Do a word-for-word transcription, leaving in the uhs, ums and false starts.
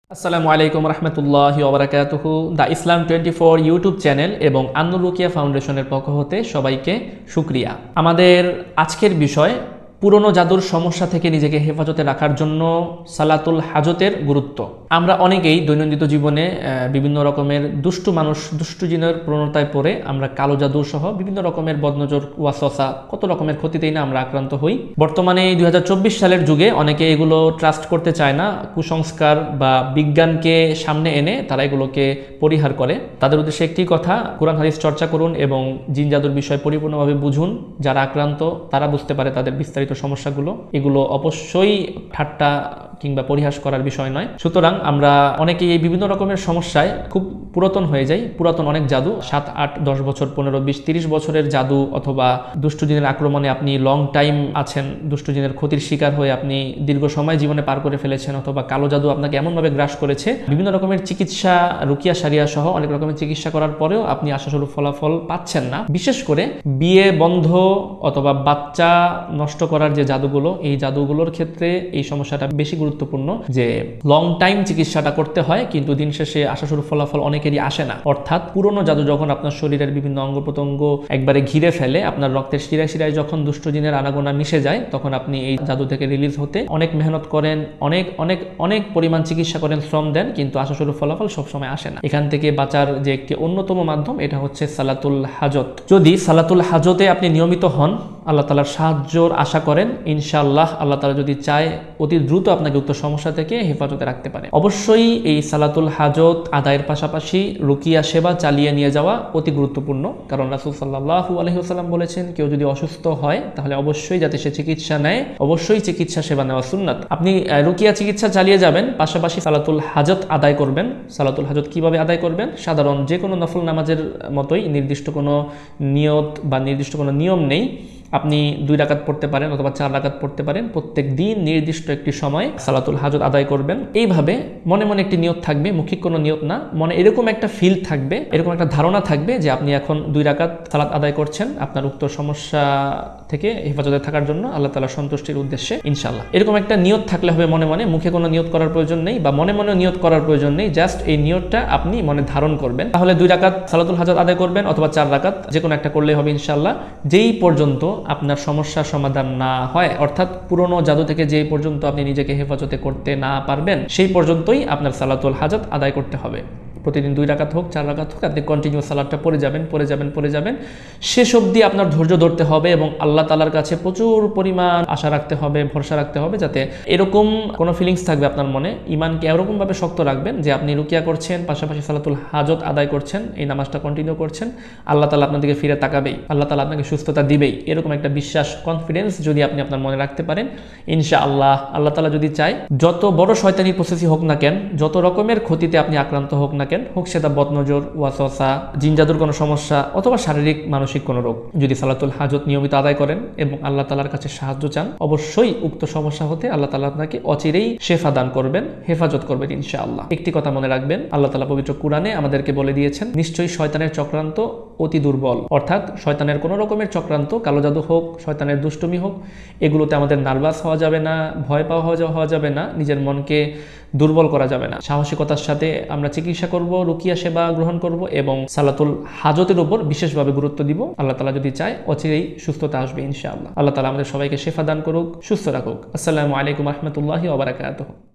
আসসালামু আলাইকুম রহমতুল্লাহি ওয়া বারাকাতুহু। The Islam twenty four YouTube channel এবং আন্নুর রুকিয়া ফাউন্ডেশনের পক্ষ হতে সবাইকে শুকরিয়া। আমাদের আজকের বিষয় পুরনো জাদুর সমস্যা থেকে নিজেকে হেফাজতে রাখার জন্য সালাতুল হাজতের গুরুত্ব। আমরা অনেকেই দৈনন্দিন জীবনে বিভিন্ন রকমের দুষ্টু মানুষ দুষ্টু জিনের প্রবণতায় পড়ে আমরা কালো জাদু সহ বিভিন্ন রকমের বদনজর ওয়াসওয়াসা কত রকমের ক্ষতিতেই না আমরা আক্রান্ত হই। বর্তমানে দুই হাজার চব্বিশ সালের যুগে অনেকে এগুলো ট্রাস্ট করতে চায় না, কুসংস্কার বা বিজ্ঞানকে সামনে এনে তারা এগুলোকে পরিহার করে। তাদের উদ্দেশ্যে একটি কথা, কোরআন হাদিস চর্চা করুন এবং জিন জাদুর বিষয় পরিপূর্ণভাবে বুঝুন। যারা আক্রান্ত তারা বুঝতে পারে তাদের বিস্তারিত সমস্যাগুলো। এগুলো অবশ্যই ঠাট্টা কিংবা পরিহাস করার বিষয় নয়। সুতরাং আমরা অনেকেই এই বিভিন্ন রকমের সমস্যায় খুব পুরাতন হয়ে যাই। পুরাতন অনেক জাদু, সাত আট দশ বছর পনেরো বিশ তিরিশ বছরের জাদু অথবা দুষ্টু জিনের আক্রমণে আপনি লং টাইম আছেন, দুষ্টু জিনের ক্ষতির শিকার হয়ে আপনি দীর্ঘ সময় জীবনে পার করে ফেলেছেন, অথবা কালো জাদু আপনাকে এমনভাবে গ্রাস করেছে বিভিন্ন রকমের চিকিৎসা, রুকিয়া সারিয়া সহ অনেক রকমের চিকিৎসা করার পরেও আপনি আশাস্বরূপ ফলাফল পাচ্ছেন না। বিশেষ করে বিয়ে বন্ধ অথবা বাচ্চা নষ্ট করার যে জাদুগুলো, এই জাদুগুলোর ক্ষেত্রে এই সমস্যাটা বেশি গুরুত্বপূর্ণ যে লং টাইম চিকিৎসাটা করতে হয়, কিন্তু দিন শেষে আশাস্বরূপ ফলাফল অনেকেরই আসে না। অর্থাৎ পুরনো জাদু যখন আপনার শরীরের বিভিন্ন অঙ্গ প্রত্যঙ্গ একবারে ঘিরে ফেলে, আপনার রক্তের শিরায় শিরায় যখন দুষ্ট জিনের আনাগোনা মিশে যায়, তখন আপনি এই জাদু থেকে রিলিজ হতে অনেক মেহনত করেন, অনেক অনেক অনেক পরিমাণ চিকিৎসা করেন, শ্রম দেন, কিন্তু আশাস্বরূপ ফলাফল সবসময় আসে না। এখান থেকে বাঁচার যে একটি অন্যতম মাধ্যম এটা হচ্ছে সালাতুল হাজত। যদি সালাতুল হাজতে আপনি নিয়মিত হন, আল্লাহ তাআলার সাহায্যর আশা করেন, ইনশাআল্লাহ আল্লাহ তাআলা যদি চায় অতি দ্রুত আপনাকে উক্ত সমস্যা থেকে হেফাজতে রাখতে পারে। অবশ্যই এই সালাতুল হাজত আদায়ের পাশাপাশি রুকিয়া সেবা চালিয়ে নিয়ে যাওয়া অতি গুরুত্বপূর্ণ। কারণ রাসূল সাল্লাল্লাহু আলাইহি ওয়াসাল্লাম বলেছেন, কেউ যদি অসুস্থ হয় তাহলে অবশ্যই যাতে সে চিকিৎসা নেয়, অবশ্যই চিকিৎসা সেবা নেওয়া সুন্নাত। আপনি রুকিয়া চিকিৎসা চালিয়ে যাবেন, পাশাপাশি সালাতুল হাজত আদায় করবেন। সালাতুল হাজত কিভাবে আদায় করবেন? সাধারণ যে কোনো নফল নামাজের মতোই, নির্দিষ্ট কোনো নিয়ত বা নির্দিষ্ট কোনো নিয়ম নেই। আপনি দুই রাকাত পড়তে পারেন অথবা চার রাকাত পড়তে পারেন। প্রত্যেক দিন নির্দিষ্ট একটি সময় সালাতুল হাজত আদায় করবেন। এইভাবে মনে মনে একটি নিয়ত থাকবে, মৌখিক কোনো নিয়ত না, মনে এরকম একটা ফিল থাকবে, এরকম একটা ধারণা থাকবে যে আপনি এখন দুই রাকাত সালাত আদায় করছেন আপনার উক্ত সমস্যা থেকে হেফাজতে থাকার জন্য, আল্লাহ তাআলার সন্তুষ্টির উদ্দেশ্যে ইনশাআল্লাহ। এরকম একটা নিয়ত থাকলে হবে মনে মনে, মুখে কোনো নিয়ত করার প্রয়োজন নেই বা মনে মনে নিয়ত করার প্রয়োজন নেই। জাস্ট এই নিয়তটা আপনি মনে ধারণ করবেন। তাহলে দুই রাকাত সালাতুল হাজত আদায় করবেন অথবা চার রাকাত, যে কোনো একটা করলেই হবে ইনশাআল্লাহ। যেই পর্যন্ত আপনার সমস্যার সমাধান না হয়, অর্থাৎ পুরনো জাদু থেকে যেই পর্যন্ত আপনি নিজেকে হেফাজতে করতে না পারবেন, সেই পর্যন্তই আপনার সালাতুল হাজত আদায় করতে হবে। প্রতিদিন দুই রাকাত হোক চার রাকাত হোক, আপনি কন্টিনিউ সালাতটা পড়ে যাবেন পড়ে যাবেন পড়ে যাবেন শেষ অবধি আপনার ধৈর্য ধরতে হবে এবং আল্লাহ তাআলার কাছে প্রচুর পরিমাণ আশা রাখতে হবে, ভরসা রাখতে হবে, যাতে এরকম কোনো ফিলিংস থাকবে আপনার মনে। ইমানকে এরকমভাবে শক্ত রাখবেন যে আপনি রুকিয়া করছেন, পাশাপাশি সালাতুল হাজত আদায় করছেন, এই নামাজটা কন্টিনিউ করছেন, আল্লাহ তাআলা আপনার দিকে ফিরে তাকাবেই, আল্লাহ তাআলা আপনাকে সুস্থতা দিবেই। এরকম একটা বিশ্বাস, কনফিডেন্স যদি আপনি আপনার মনে রাখতে পারেন, ইনশাআল্লাহ আল্লাহ তাআলা যদি চায়, যত বড় শয়তানি প্রসেসই হোক না কেন, যত রকমের ক্ষতিতে আপনি আক্রান্ত হোক না কেন, হোক সেটা বদনজর, ওয়াসওয়াসা, জিন জাদুর কোনো সমস্যা অথবা শারীরিক মানসিক কোনো রোগ, যদি সালাতুল হাজত নিয়মিত আদায় করেন এবং আল্লাহ তাআলার কাছে সাহায্য চান, অবশ্যই উক্ত সমস্যা হতে আল্লাহ তাআলা আপনাকে অচিরেই শেফা দান করবেন, হেফাজত করবেন ইনশাআল্লাহ। একটি কথা মনে রাখবেন, আল্লাহ তাআলা পবিত্র কুরআনে আমাদেরকে বলে দিয়েছেন, নিশ্চয়ই শয়তানের চক্রান্ত অতি দুর্বল। অর্থাৎ শয়তানের কোনো রকমের চক্রান্ত, কালো জাদু হোক, শয়তানের দুষ্টুমি হোক, এগুলোতে আমাদের নার্ভাস হওয়া যাবে না, ভয় পাওয়া হওয়া যাবে না, নিজের মনকে দুর্বল করা যাবে না। সাহসিকতার সাথে আমরা চিকিৎসা করব, রুকিয়া সেবা গ্রহণ করব এবং সালাতুল হাজতের উপর বিশেষভাবে গুরুত্ব দিব। আল্লাহ তাআলা যদি চায় অচিরেই সুস্থতা আসবে ইনশাআল্লাহ। আল্লাহ তাআলা আমাদের সবাইকে শেফা দান করুক, সুস্থ রাখুক। আসসালামু আলাইকুম রহমতুল্লাহি ওয়া বারাকাতুহু।